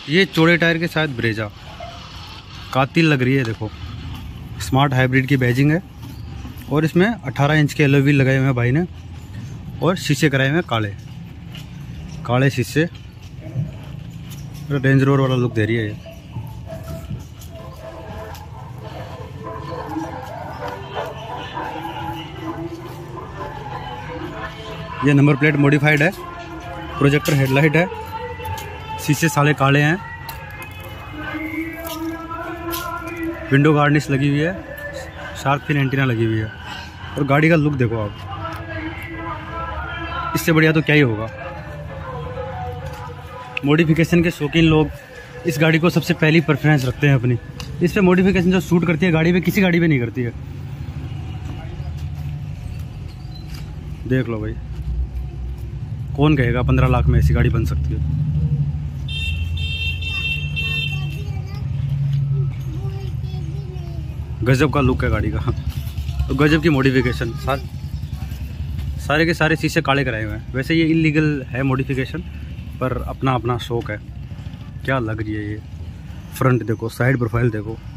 ये चौड़े टायर के साथ ब्रेजा कातिल लग रही है। देखो स्मार्ट हाइब्रिड की बैजिंग है और इसमें 18 इंच के एलओ व्हील लगाए हुए हैं भाई ने और शीशे कराए हुए हैं काले काले शीशे। रेंज रोवर वाला लुक दे रही है ये नंबर प्लेट मॉडिफाइड है, प्रोजेक्टर हेडलाइट है, शीशे साले काले हैं, विंडो गार्निश लगी हुई है, शार्क फिन एंटीना लगी हुई है और गाड़ी का लुक देखो आप, इससे बढ़िया तो क्या ही होगा। मॉडिफिकेशन के शौकीन लोग इस गाड़ी को सबसे पहली प्रेफरेंस रखते हैं अपनी। इस पे मॉडिफिकेशन जो सूट करती है गाड़ी पे, किसी गाड़ी पे नहीं करती है। देख लो भाई, कौन कहेगा 15 लाख में ऐसी गाड़ी बन सकती है। गजब का लुक है गाड़ी का तो गजब की मॉडिफिकेशन। सारे के सारे शीशे काले कराए हुए हैं। वैसे ये इलीगल है मॉडिफिकेशन, पर अपना अपना शौक है। क्या लग रही है ये, फ्रंट देखो, साइड प्रोफाइल देखो।